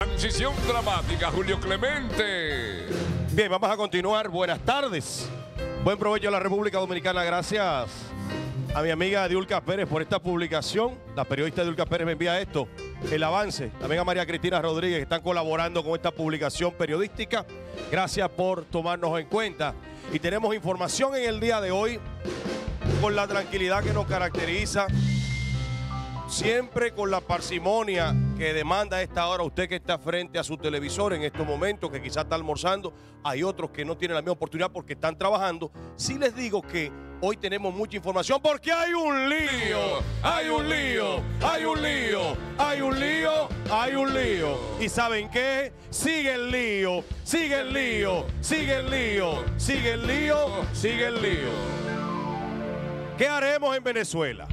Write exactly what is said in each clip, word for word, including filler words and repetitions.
Transición dramática, Julio Clemente. Bien, vamos a continuar. Buenas tardes. Buen provecho a la República Dominicana. Gracias a mi amiga Diulca Pérez por esta publicación. La periodista Diulca Pérez me envía esto, el avance. También a María Cristina Rodríguez, que están colaborando con esta publicación periodística. Gracias por tomarnos en cuenta. Y tenemos información en el día de hoy con la tranquilidad que nos caracteriza. Siempre con la parsimonia que demanda a esta hora usted que está frente a su televisor en estos momentos, que quizás está almorzando. Hay otros que no tienen la misma oportunidad porque están trabajando. Sí les digo que hoy tenemos mucha información porque hay un lío, hay un lío, hay un lío, hay un lío, hay un lío. ¿Y saben qué? Sigue el lío, sigue el lío, sigue el lío, sigue el lío, sigue el lío. ¿Qué haremos en Venezuela?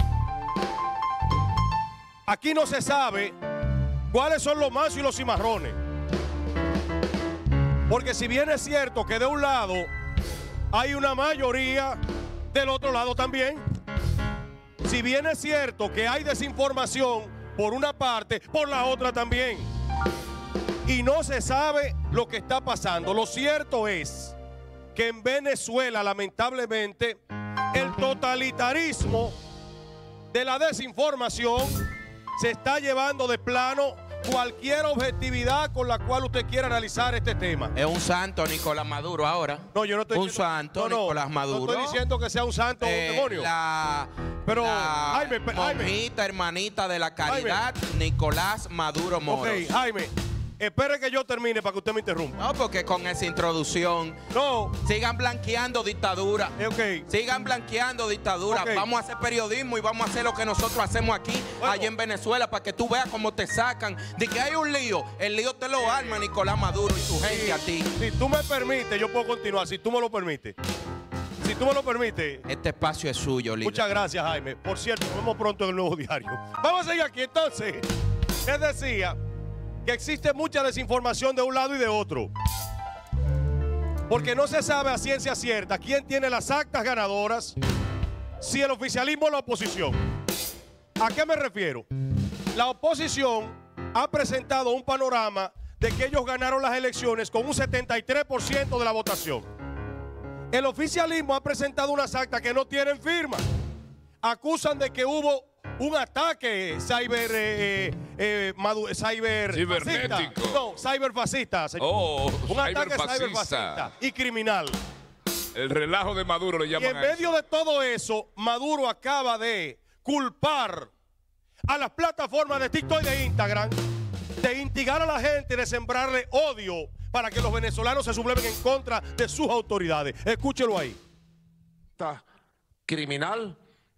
Aquí no se sabe cuáles son los machos y los cimarrones. Porque si bien es cierto que de un lado hay una mayoría, del otro lado también. Si bien es cierto que hay desinformación por una parte, por la otra también. Y no se sabe lo que está pasando. Lo cierto es que en Venezuela, lamentablemente, el totalitarismo de la desinformación se está llevando de plano cualquier objetividad con la cual usted quiera analizar este tema. Es un santo Nicolás Maduro ahora. No, yo no estoy un diciendo, santo no, no, Nicolás Maduro. No estoy diciendo que sea un santo o eh, un demonio. La, Pero, la Jaime, Jaime. monjita, hermanita de la caridad, Jaime. Nicolás Maduro Moros. Ok, Jaime, espere que yo termine para que usted me interrumpa. No, porque con esa introducción no sigan blanqueando dictadura. Okay. Sigan blanqueando dictadura. Okay. Vamos a hacer periodismo y vamos a hacer lo que nosotros hacemos aquí, bueno, allá en Venezuela, para que tú veas cómo te sacan. De que hay un lío, el lío te lo arma Nicolás Maduro y su gente sí, a ti. Si tú me permites, yo puedo continuar, si tú me lo permites. Si tú me lo permites. Este espacio es suyo, líder. Muchas gracias, Jaime. Por cierto, nos vemos pronto en el Nuevo Diario. Vamos a seguir aquí. Entonces, les decía que existe mucha desinformación de un lado y de otro. Porque no se sabe a ciencia cierta quién tiene las actas ganadoras, si el oficialismo o la oposición. ¿A qué me refiero? La oposición ha presentado un panorama de que ellos ganaron las elecciones con un setenta y tres por ciento de la votación. El oficialismo ha presentado unas actas que no tienen firma. Acusan de que hubo un ataque cyber, eh, eh, madu, cyber cibernético. Fascista. No, cyberfascista, señor. Oh, un ataque cyberfascista. cyberfascista y criminal. El relajo de Maduro le llaman. Y en medio de todo eso, Maduro acaba de culpar a las plataformas de TikTok y de Instagram de instigar a la gente, de sembrarle odio para que los venezolanos se subleven en contra de sus autoridades. Escúchelo ahí. Está criminal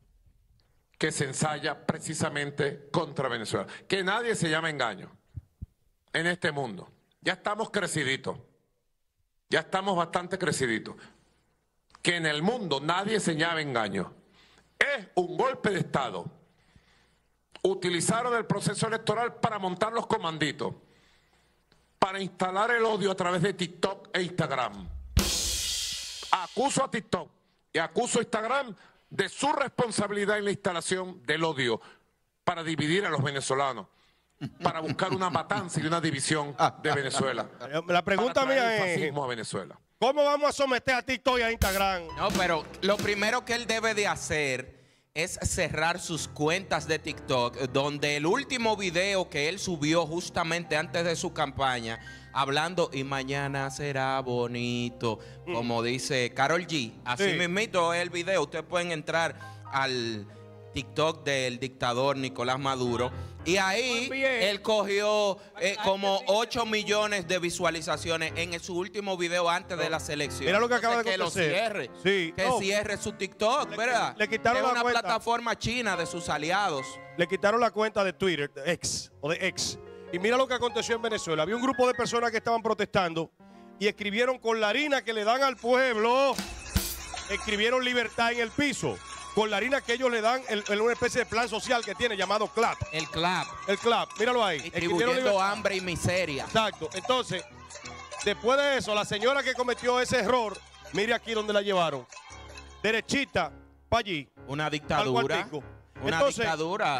que se ensaya precisamente contra Venezuela. Que nadie se llame engaño en este mundo. Ya estamos creciditos. Ya estamos bastante creciditos. Que en el mundo nadie se llame engaño. Es un golpe de Estado. Utilizaron el proceso electoral para montar los comanditos, para instalar el odio a través de TikTok e Instagram. Acuso a TikTok y acuso a Instagram de su responsabilidad en la instalación del odio para dividir a los venezolanos, para buscar una matanza y una división de Venezuela. La pregunta para traer mía el fascismo es, a Venezuela. ¿cómo vamos a someter a TikTok y a Instagram? No, pero lo primero que él debe de hacer es cerrar sus cuentas de TikTok, donde el último video que él subió justamente antes de su campaña, hablando y mañana será bonito, mm. como dice Karol G. Así sí. mismito es el video. Ustedes pueden entrar al TikTok del dictador Nicolás Maduro. Y ahí él cogió eh, como ocho millones de visualizaciones en su último video antes no. de las elecciones. Mira lo que acaba de que lo cierre. Sí. Que no. cierre su TikTok, le, ¿verdad? Le quitaron es la una cuenta. plataforma china de sus aliados. Le quitaron la cuenta de Twitter, de X, o de X. Y mira lo que aconteció en Venezuela. Había un grupo de personas que estaban protestando y escribieron con la harina que le dan al pueblo, escribieron libertad en el piso. Con la harina que ellos le dan en, en una especie de plan social que tiene llamado CLAP. El CLAP. El CLAP, míralo ahí. Distribuyendo hambre y miseria. Exacto. Entonces, después de eso, la señora que cometió ese error, mire aquí donde la llevaron. Derechita, para allí. Una dictadura. Una Entonces, dictadura.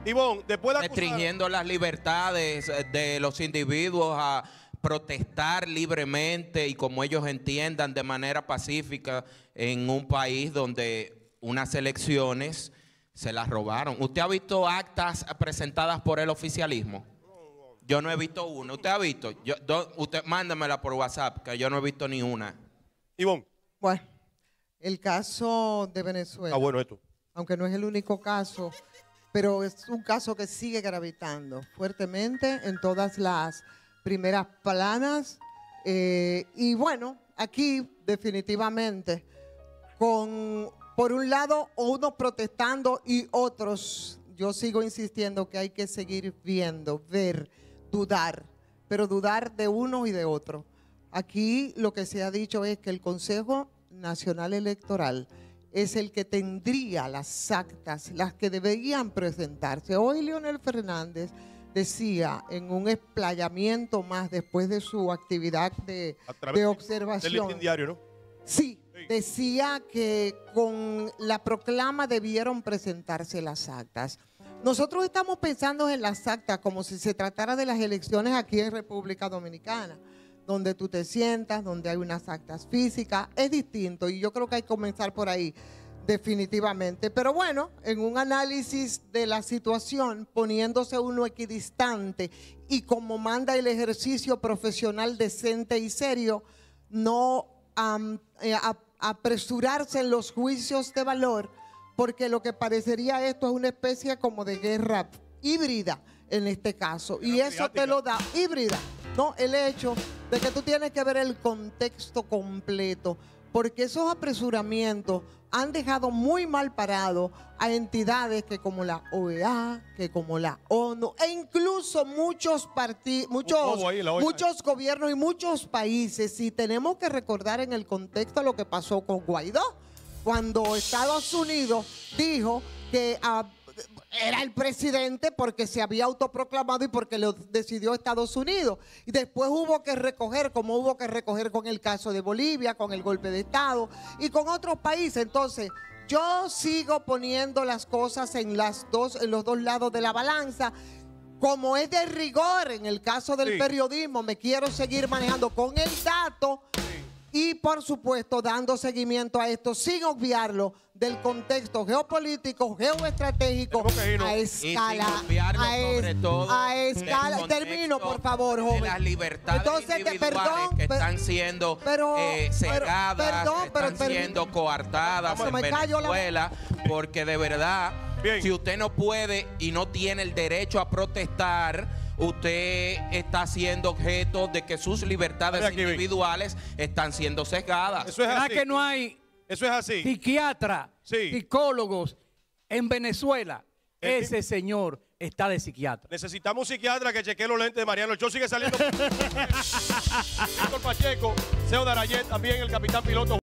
Ivonne, después de acusar... Restringiendo las libertades de los individuos a protestar libremente y como ellos entiendan de manera pacífica en un país donde unas elecciones se las robaron. ¿Usted ha visto actas presentadas por el oficialismo? Yo no he visto una. ¿Usted ha visto? Yo, do, usted mándamela por WhatsApp, que yo no he visto ni una. Ivonne. Bueno, el caso de Venezuela. Ah, bueno, esto. Aunque no es el único caso, pero es un caso que sigue gravitando fuertemente en todas las primeras planas. Eh, y bueno, aquí definitivamente, con por un lado unos protestando y otros, yo sigo insistiendo que hay que seguir viendo, ver, dudar, pero dudar de uno y de otro. Aquí lo que se ha dicho es que el Consejo Nacional Electoral es el que tendría las actas, las que deberían presentarse. Hoy Leonel Fernández decía en un explayamiento más después de su actividad de, de observación. Del listín diario, ¿no? Sí, decía que con la proclama debieron presentarse las actas. Nosotros estamos pensando en las actas como si se tratara de las elecciones aquí en República Dominicana, donde tú te sientas, donde hay unas actas físicas. Es distinto y yo creo que hay que comenzar por ahí, definitivamente. Pero bueno, en un análisis de la situación, poniéndose uno equidistante y como manda el ejercicio profesional decente y serio, no um, eh, a, apresurarse en los juicios de valor, porque lo que parecería esto es una especie como de guerra híbrida en este caso. Y eso te lo da híbrida, ¿no? El hecho de que tú tienes que ver el contexto completo, porque esos apresuramientos han dejado muy mal parado a entidades que como la O E A, que como la ONU, e incluso muchos partidos, muchos, muchos gobiernos y muchos países. Y tenemos que recordar en el contexto lo que pasó con Guaidó, cuando Estados Unidos dijo que uh, era el presidente porque se había autoproclamado y porque lo decidió Estados Unidos. Y después hubo que recoger, como hubo que recoger con el caso de Bolivia, con el golpe de Estado y con otros países. Entonces, yo sigo poniendo las cosas en, las dos, en los dos lados de la balanza. Como es de rigor en el caso del sí. periodismo, me quiero seguir manejando con el dato. Sí. Y, por supuesto, dando seguimiento a esto, sin obviarlo del contexto geopolítico, geoestratégico, a escala. Y sin obviarlo, a, es, sobre todo, a escala. Termino, por favor, joven. De las libertades Entonces, individuales perdón, que per, están siendo pero, eh, cegadas, pero, perdón, que están pero, siendo coartadas en Venezuela, la... porque de verdad, Bien. si usted no puede y no tiene el derecho a protestar, usted está siendo objeto de que sus libertades aquí, individuales ven. están siendo sesgadas. Eso es así. que no hay Eso es así. psiquiatras, sí. psicólogos en Venezuela? ¿El Ese señor está de psiquiatra. Necesitamos un psiquiatra que chequee los lentes de Mariano. El show sigue saliendo. Víctor Pacheco, Seo Darayet, también el capitán piloto.